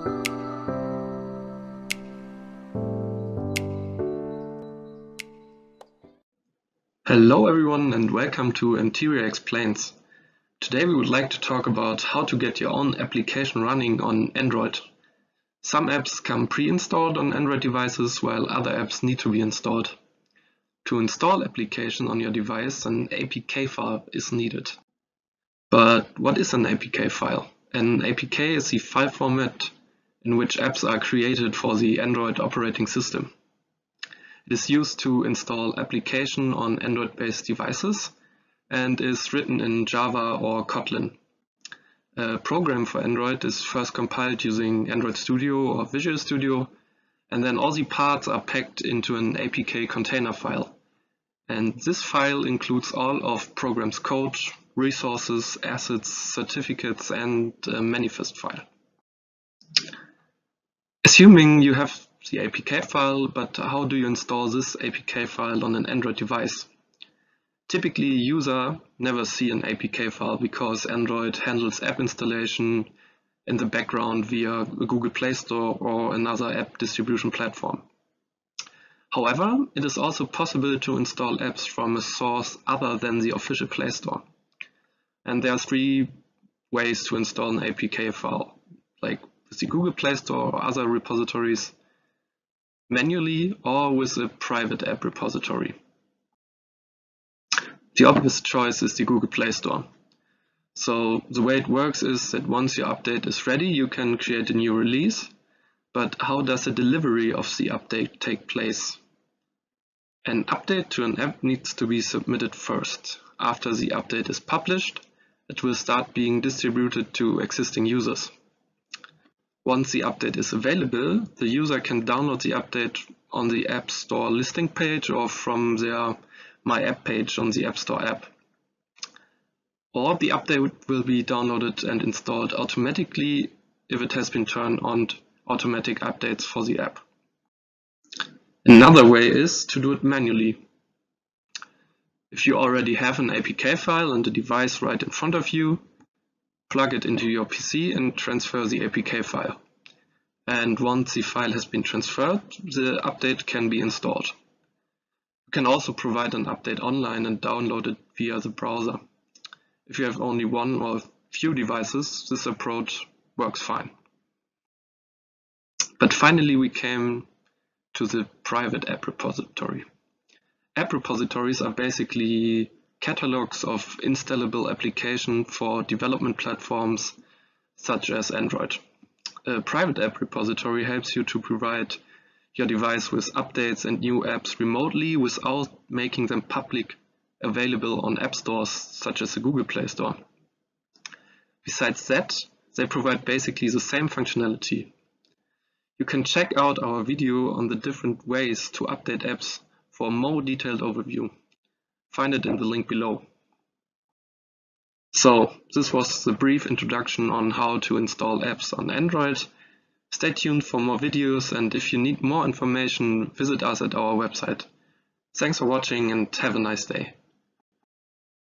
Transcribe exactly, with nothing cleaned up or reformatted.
Hello everyone and welcome to EMTERIA Explains. Today we would like to talk about how to get your own application running on Android. Some apps come pre-installed on Android devices while other apps need to be installed. To install application on your device, an A P K file is needed. But what is an A P K file? An A P K is the file format in which apps are created for the Android operating system. It is used to install application on Android-based devices and is written in Java or Kotlin. A program for Android is first compiled using Android Studio or Visual Studio, and then all the parts are packed into an A P K container file. And this file includes all of program's code, resources, assets, certificates, and a manifest file. Assuming you have the A P K file, but how do you install this A P K file on an Android device? Typically, a user never see an A P K file because Android handles app installation in the background via a Google Play Store or another app distribution platform. However, it is also possible to install apps from a source other than the official Play Store. And there are three ways to install an A P K file, like with the Google Play Store or other repositories, manually or with a private app repository. The obvious choice is the Google Play Store. So the way it works is that once your update is ready, you can create a new release. But how does the delivery of the update take place? An update to an app needs to be submitted first. After the update is published, it will start being distributed to existing users. Once the update is available, the user can download the update on the App Store listing page or from their My App page on the App Store app. Or the update will be downloaded and installed automatically if it has been turned on automatic updates for the app. Another way is to do it manually. If you already have an A P K file and a device right in front of you, plug it into your P C and transfer the A P K file. And once the file has been transferred, the update can be installed. You can also provide an update online and download it via the browser. If you have only one or few devices, this approach works fine. But finally we came to the private app repository. App repositories are basically catalogs of installable application for development platforms such as Android. A private app repository helps you to provide your device with updates and new apps remotely without making them public available on app stores such as the Google Play Store. Besides that, they provide basically the same functionality. You can check out our video on the different ways to update apps for a more detailed overview. Find it in the link below. So, this was the brief introduction on how to install apps on Android. Stay tuned for more videos, and if you need more information, visit us at our website. Thanks for watching and have a nice day.